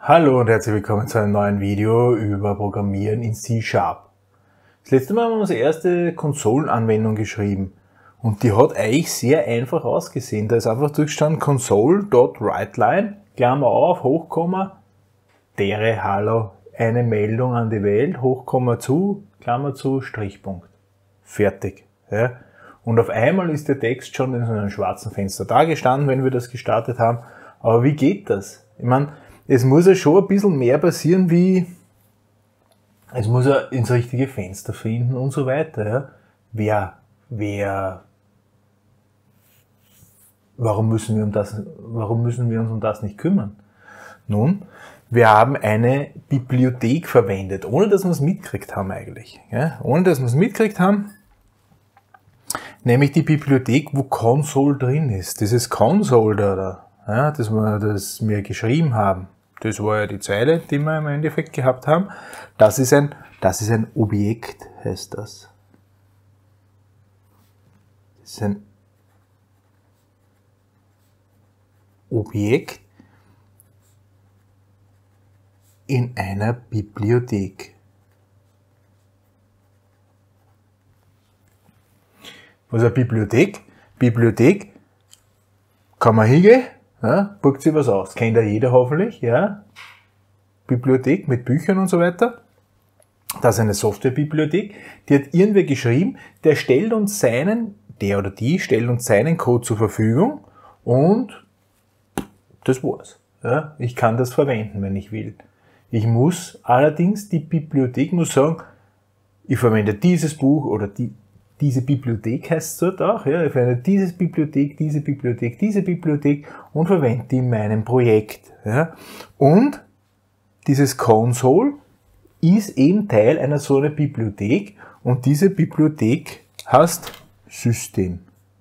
Hallo und herzlich willkommen zu einem neuen Video über Programmieren in C#. Das letzte Mal haben wir unsere erste Konsolenanwendung geschrieben und die hat eigentlich sehr einfach ausgesehen. Da ist einfach durchgestanden console.writeLine, Klammer auf, Hochkomma, dere Hallo, eine Meldung an die Welt, Hochkomma zu, Klammer zu, Strichpunkt. Fertig. Ja. Und auf einmal ist der Text schon in so einem schwarzen Fenster da gestanden, wenn wir das gestartet haben. Aber wie geht das? Ich meine, es muss ja schon ein bisschen mehr passieren, wie es muss ja ins richtige Fenster finden und so weiter. Ja. Warum müssen wir uns um das nicht kümmern? Nun, wir haben eine Bibliothek verwendet, ohne dass wir es mitgekriegt haben eigentlich. Ja? Ohne dass wir es mitgekriegt haben, nämlich die Bibliothek, wo Console drin ist. Dieses Console da, ja, das wir geschrieben haben. Das war ja die Zeile, die wir im Endeffekt gehabt haben. Das ist ein Objekt, heißt das. Das ist ein Objekt in einer Bibliothek. Was ist eine Bibliothek? Bibliothek kann man hingehen, ja, guckt sich was aus. Kennt ja jeder hoffentlich, ja. Bibliothek mit Büchern und so weiter. Das ist eine Softwarebibliothek, die hat irgendwer geschrieben, der oder die stellt uns seinen Code zur Verfügung und das war's. Ja, ich kann das verwenden, wenn ich will. Ich muss allerdings, die Bibliothek muss sagen, ich verwende dieses Buch oder diese Bibliothek heißt es dort auch, ja, ich verwende diese Bibliothek und verwende die in meinem Projekt. Ja. Und dieses Console ist eben Teil einer so einer Bibliothek und diese Bibliothek heißt System.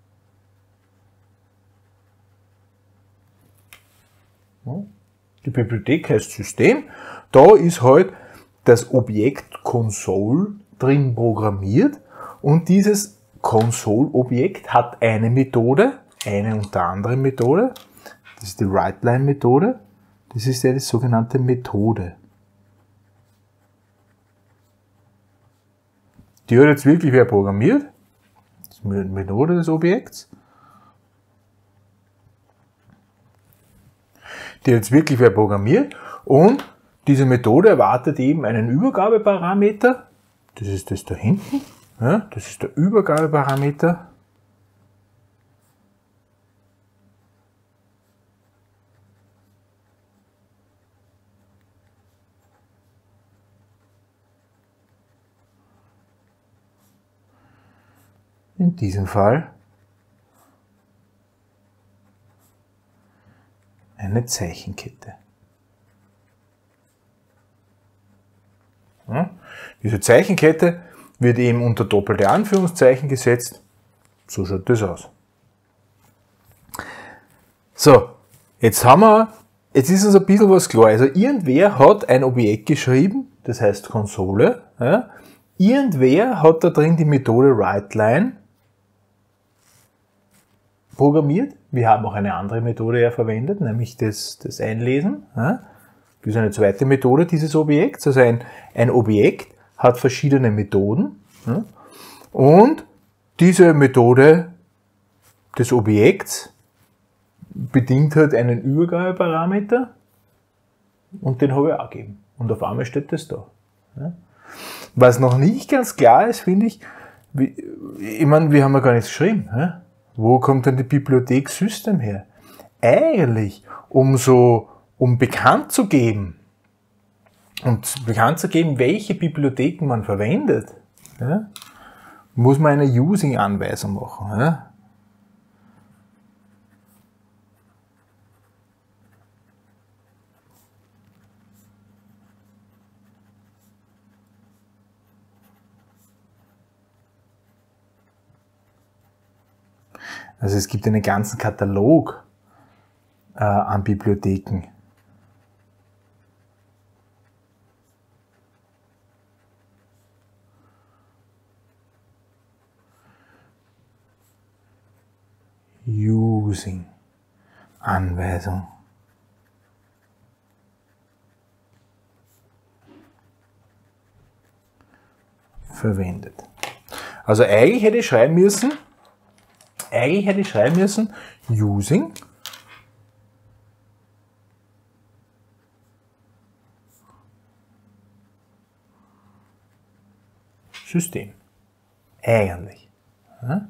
Die Bibliothek heißt System. Da ist halt das Objekt Console drin programmiert und dieses Console-Objekt hat eine Methode, eine unter anderem Methode, das ist die WriteLine-Methode, das ist ja die sogenannte Methode. Die hat jetzt wirklich wer programmiert, das ist die Methode des Objekts. Die hat jetzt wirklich wer programmiert und diese Methode erwartet eben einen Übergabeparameter, das ist das da hinten, ja, das ist der Übergabeparameter. In diesem Fall eine Zeichenkette. Ja, diese Zeichenkette wird eben unter doppelte Anführungszeichen gesetzt. So schaut das aus. So, jetzt ist uns ein bisschen was klar. Also irgendwer hat ein Objekt geschrieben, das heißt Konsole. Ja. Irgendwer hat da drin die Methode WriteLine programmiert. Wir haben auch eine andere Methode ja verwendet, nämlich das Einlesen. Ja. Das ist eine zweite Methode dieses Objekts. Also ein Objekt hat verschiedene Methoden. Ja. Und diese Methode des Objekts bedingt halt einen Übergabeparameter und den habe ich auch gegeben. Und auf einmal steht das da. Ja. Was noch nicht ganz klar ist, finde ich, wir haben ja gar nichts geschrieben. Ja. Wo kommt denn die Bibliothek System her? Eigentlich, um bekannt zu geben, welche Bibliotheken man verwendet, ja, muss man eine Using-Anweisung machen. Ja. Also es gibt einen ganzen Katalog an Bibliotheken. Using Anweisung. verwendet. Also eigentlich hätte ich schreiben müssen, using System. Eigentlich. Ja?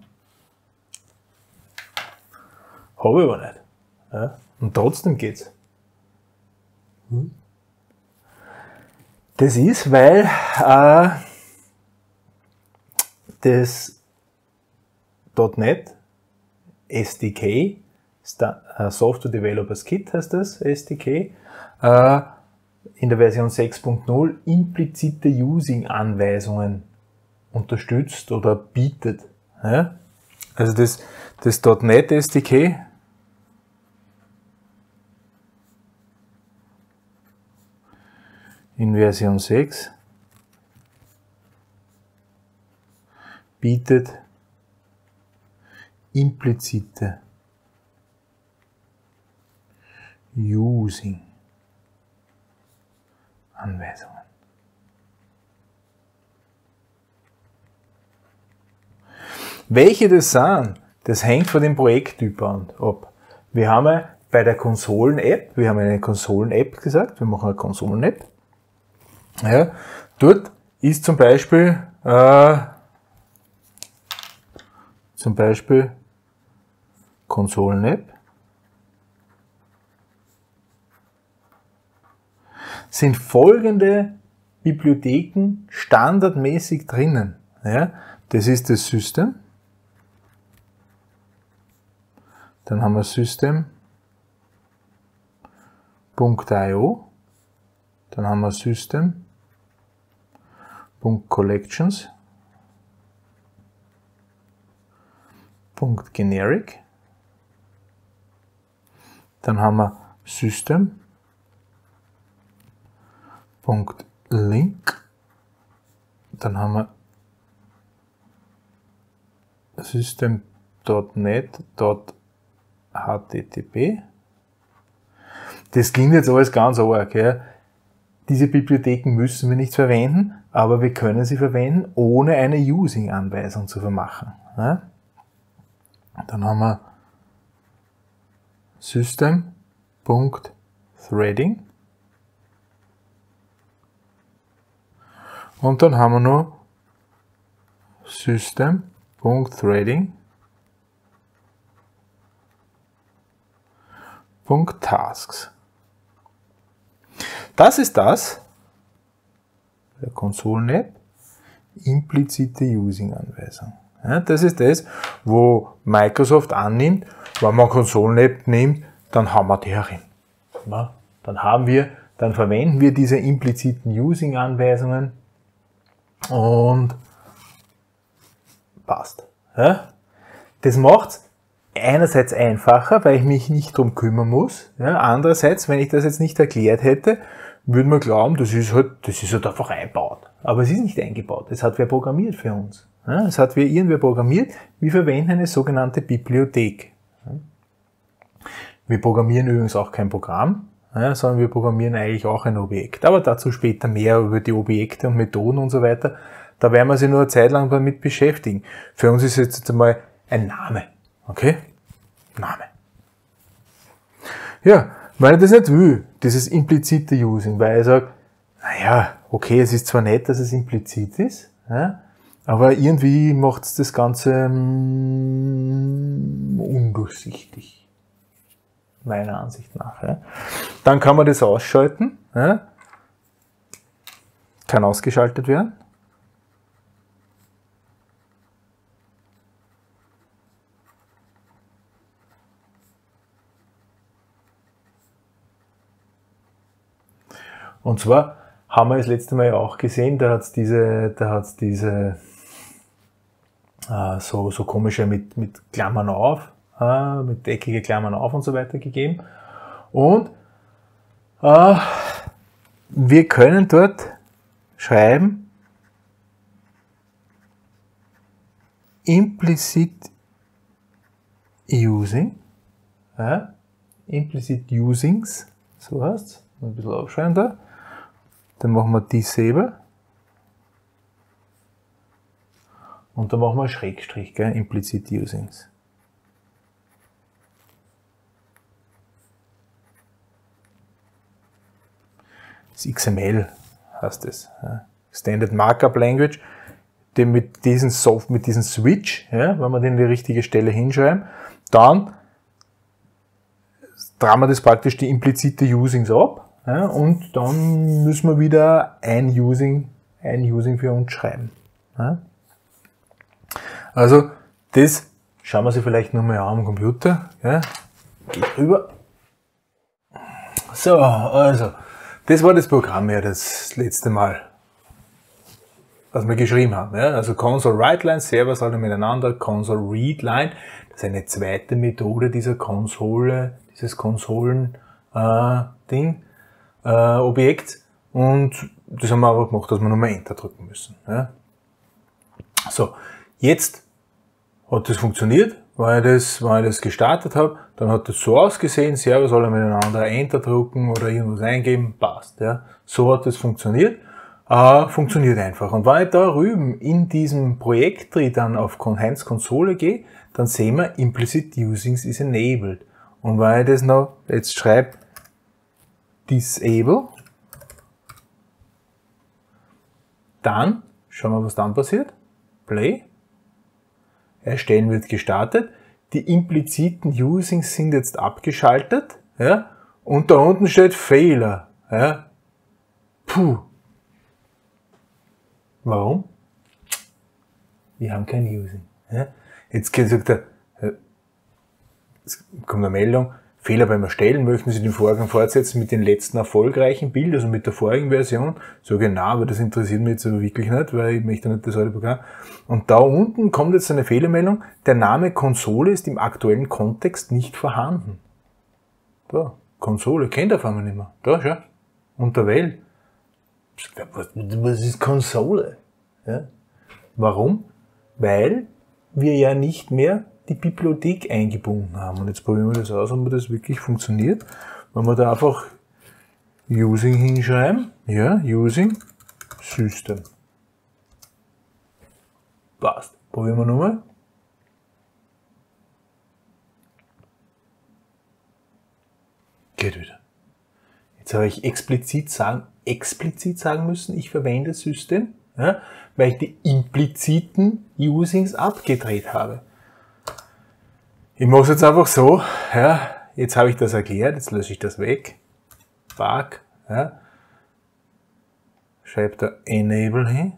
Habe ich aber nicht. Ja? Und trotzdem geht's. Das ist, weil das .NET SDK, Software Developers Kit heißt das, SDK, in der Version 6.0 implizite Using-Anweisungen unterstützt oder bietet. Ja? Also das .NET SDK in Version 6 bietet implizite Using-Anweisungen. Welche das sind, das hängt von dem Projekttyp ab. Wir haben bei der Konsolen-App, wir haben eine Konsolen-App gesagt, wir machen eine Konsolen-App. Ja, dort ist zum Beispiel Konsolen-App sind folgende Bibliotheken standardmäßig drinnen. Ja, das ist das System. Dann haben wir System.io. Dann haben wir System.collections. .generic. Dann haben wir System.link. Dann haben wir System.net.http. Das klingt jetzt alles ganz arg. Ja. Diese Bibliotheken müssen wir nicht verwenden, aber wir können sie verwenden, ohne eine Using-Anweisung zu vermachen. Ja. Dann haben wir System.threading. Und dann haben wir noch System.threading.tasks. Das ist das, der Konsolen-App, implizite Using-Anweisung. Ja, das ist das, wo Microsoft annimmt, wenn man Konsolen-App nimmt, dann haben wir die herin. Ja, dann verwenden wir diese impliziten Using-Anweisungen und passt. Ja, das macht es einerseits einfacher, weil ich mich nicht drum kümmern muss. Ja, andererseits, wenn ich das jetzt nicht erklärt hätte, würde man glauben, das ist halt einfach eingebaut. Aber es ist nicht eingebaut. Das hat wer programmiert für uns. Ja, es hat irgendwer programmiert. Wir verwenden eine sogenannte Bibliothek. Ja. Wir programmieren übrigens auch kein Programm, ja, sondern wir programmieren eigentlich auch ein Objekt. Aber dazu später mehr über die Objekte und Methoden und so weiter. Da werden wir sich nur eine Zeit lang damit beschäftigen. Für uns ist jetzt einmal ein Name. Okay? Name. Ja, weil ich das nicht will, dieses implizite Using, weil ich sage, naja, okay, es ist zwar nett, dass es implizit ist, ja, aber irgendwie macht es das Ganze undurchsichtig. Meiner Ansicht nach. Ja. Dann kann man das ausschalten. Ja. Kann ausgeschaltet werden. Und zwar haben wir das letzte Mal ja auch gesehen, da hat es diese so komische mit Klammern auf, mit eckige Klammern auf und so weiter gegeben. Und wir können dort schreiben implicit using, implicit usings, so heißt es, ein bisschen aufschreiben da. Dann machen wir Disable. und dann machen wir einen Schrägstrich, gell? Implicit Usings. Das XML heißt es. Ja. Standard Markup Language, mit diesem Switch, ja, wenn wir den in die richtige Stelle hinschreiben, dann tragen wir das praktisch die implizite Usings ab, ja, und dann müssen wir wieder ein Using für uns schreiben. Ja. Also das schauen wir sich vielleicht nochmal an am Computer. Ja. Geht rüber. So, also das war das Programm ja das letzte Mal, was wir geschrieben haben. Ja. Also Console Write Line, Server alle miteinander, Console Read Line, das ist eine zweite Methode dieser Konsole, dieses Konsolen-Ding, Objekt, und das haben wir aber gemacht, dass wir nochmal Enter drücken müssen. Ja. So, jetzt hat das funktioniert, weil ich das gestartet habe, dann hat das so ausgesehen, Server soll miteinander Enter drücken oder irgendwas eingeben, passt. Ja. So hat das funktioniert, funktioniert einfach. Und wenn ich da drüben in diesem Projekttree dann auf Heinz Konsole gehe, dann sehen wir, Implicit Usings is enabled. Und wenn ich das noch jetzt schreibe, disable, dann schauen wir, was dann passiert. Play. Erstellen wird gestartet. Die impliziten Usings sind jetzt abgeschaltet. Ja, und da unten steht Fehler. Ja. Puh. Warum? Wir haben kein Using. Ja. Jetzt sagt er, jetzt kommt eine Meldung, Fehler beim Erstellen, möchten Sie den Vorgang fortsetzen mit dem letzten erfolgreichen Bild, also mit der vorigen Version? So genau, aber das interessiert mich jetzt aber wirklich nicht, weil ich möchte nicht das alte Programm. Und da unten kommt jetzt eine Fehlermeldung, der Name Konsole ist im aktuellen Kontext nicht vorhanden. Da, Konsole, kennt auf einmal nicht mehr. Da, schau, unter Well. Was ist Konsole? Ja. Warum? Weil wir ja nicht mehr die Bibliothek eingebunden haben. Und jetzt probieren wir das aus, ob das wirklich funktioniert. Wenn wir da einfach Using hinschreiben, ja, Using System. Passt. Probieren wir nochmal. Geht wieder. Jetzt habe ich explizit sagen müssen, ich verwende System, ja, weil ich die impliziten Usings abgedreht habe. Ich mache es jetzt einfach so, ja, jetzt habe ich das erklärt, jetzt lösche ich das weg. Bug, ja. Schreibe da Enable hin.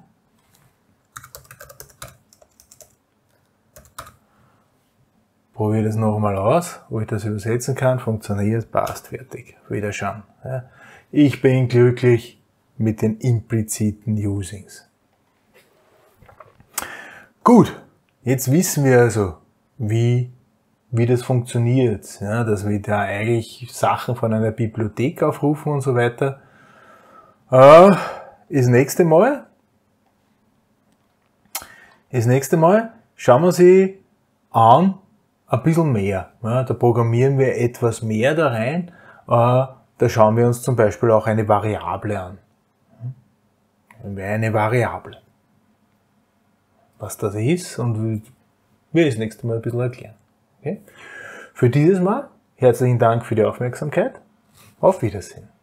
Probiere das nochmal aus, wo ich das übersetzen kann, funktioniert, passt, fertig. Wieder schauen. Ja. Ich bin glücklich mit den impliziten Usings. Gut, jetzt wissen wir also, wie das funktioniert, ja, dass wir da eigentlich Sachen von einer Bibliothek aufrufen und so weiter. Das nächste Mal schauen wir sie an, ein bisschen mehr. Ja, da programmieren wir etwas mehr da rein. Da schauen wir uns zum Beispiel auch eine Variable an. Eine Variable. Was das ist und wir das nächste Mal ein bisschen erklären. Okay? Für dieses Mal herzlichen Dank für die Aufmerksamkeit. Auf Wiedersehen.